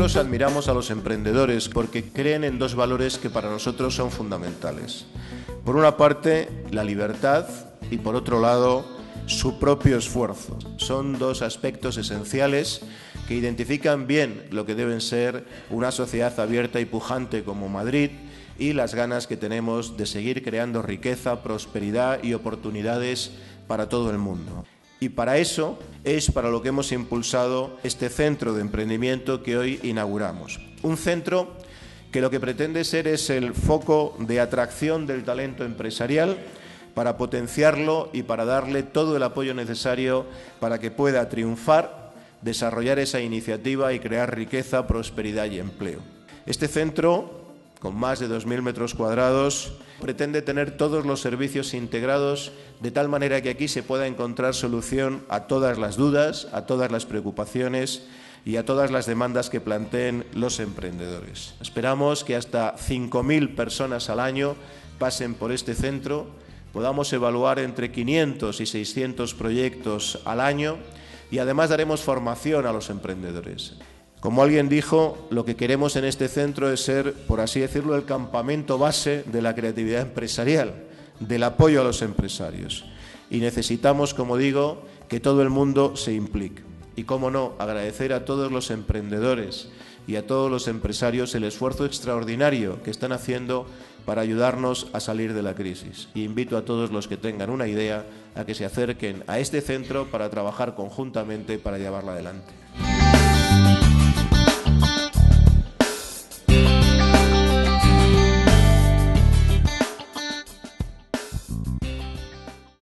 Nosotros admiramos a los emprendedores porque creen en dos valores que para nosotros son fundamentales. Por una parte, la libertad y por otro lado, su propio esfuerzo. Son dos aspectos esenciales que identifican bien lo que deben ser una sociedad abierta y pujante como Madrid y las ganas que tenemos de seguir creando riqueza, prosperidad y oportunidades para todo el mundo. Y para eso es para lo que hemos impulsado este centro de emprendimiento que hoy inauguramos. Un centro que lo que pretende ser es el foco de atracción del talento empresarial para potenciarlo y para darle todo el apoyo necesario para que pueda triunfar, desarrollar esa iniciativa y crear riqueza, prosperidad y empleo. Este centro, con más de 2.000 metros cuadrados, pretende tener todos los servicios integrados de tal manera que aquí se pueda encontrar solución a todas las dudas, a todas las preocupaciones y a todas las demandas que planteen los emprendedores. Esperamos que hasta 5.000 personas al año pasen por este centro, podamos evaluar entre 500 y 600 proyectos al año y además daremos formación a los emprendedores. Como alguien dijo, lo que queremos en este centro es ser, por así decirlo, el campamento base de la creatividad empresarial, del apoyo a los empresarios. Y necesitamos, como digo, que todo el mundo se implique. Y, cómo no, agradecer a todos los emprendedores y a todos los empresarios el esfuerzo extraordinario que están haciendo para ayudarnos a salir de la crisis. Y invito a todos los que tengan una idea a que se acerquen a este centro para trabajar conjuntamente para llevarla adelante.